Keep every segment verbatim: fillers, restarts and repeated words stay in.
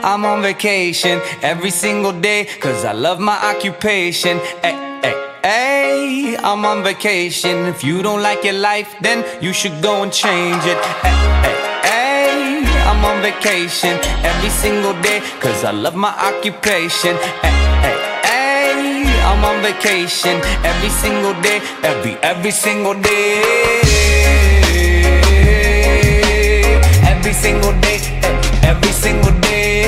I'm on vacation every single day, cause I love my occupation. Ay, ay, ay, I'm on vacation. If you don't like your life, then you should go and change it. Ay, ay, ay, I'm on vacation every single day, cause I love my occupation. Ay, ay, ay, I'm on vacation every single day, every, every single day. Every single day, every single day.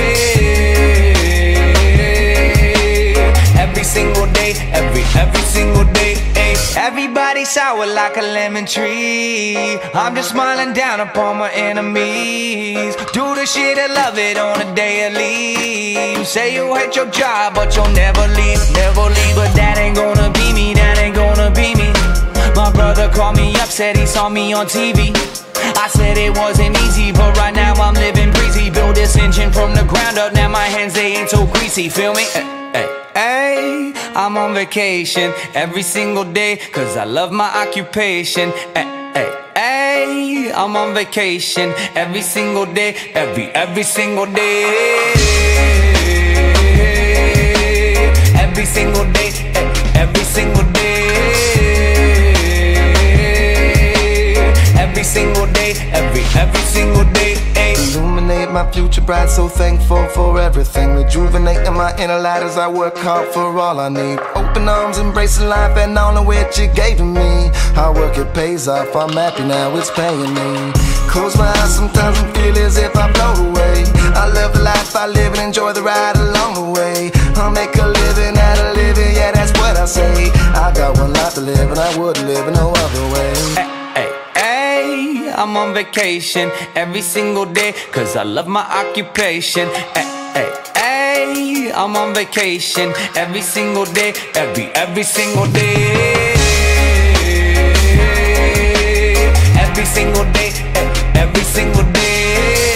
Every single day, every, every single day. Everybody sour like a lemon tree. I'm just smiling down upon my enemies. Do the shit and love it on a daily. You say you hate your job, but you'll never leave, never leave. But that ain't gonna be me, that ain't gonna be me. My brother called me up, said he saw me on T V. I said it wasn't easy, but right now I'm living breezy. Build this engine from the ground up, now my hands, they ain't so greasy, feel me? Hey, hey, I'm on vacation every single day, cause I love my occupation. Hey, hey, hey, I'm on vacation every single day, every, every single day. Every single day, every single day. Every single day, every, every single day, ay. Illuminate my future bright, so thankful for everything. Rejuvenating my inner light as I work hard for all I need. Open arms, embracing life and all of which you gave to me. Hard work, it pays off, I'm happy now, it's paying me. Close my eyes sometimes and feel as if I float away. I love the life I live and enjoy the ride along the way. I'll make a living out of living, yeah, that's what I say. I got one life to live and I wouldn't live in no other way. I'm on vacation every single day, cause I love my occupation. Ay, ay, ay, I'm on vacation every single day, every, every single day. Every single day, every single day.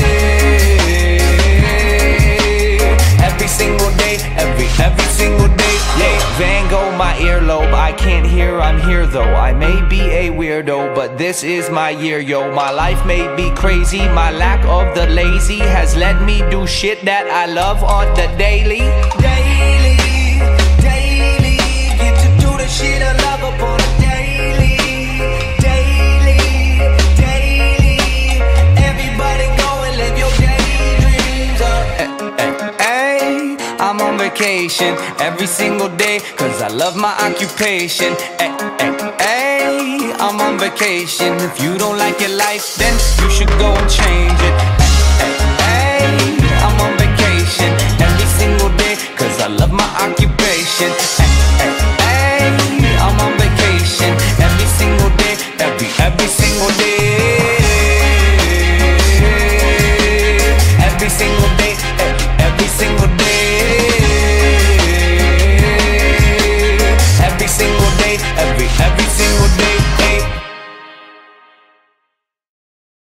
Every single day, every, every single day. Yeah, Van Gogh, my earlobe, I can't hear, I'm here though. I may be a weirdo, but this is my year, yo. My life may be crazy, my lack of the lazy has let me do shit that I love on the daily. Daily, daily, get to do the shit I love upon a daily. Daily, daily, everybody go and live your daydreams up. Hey, hey, hey, I'm on vacation every single day, cause I love my occupation. Ay, ay, ay, I'm on vacation. If you don't like your life, then you should go and change it.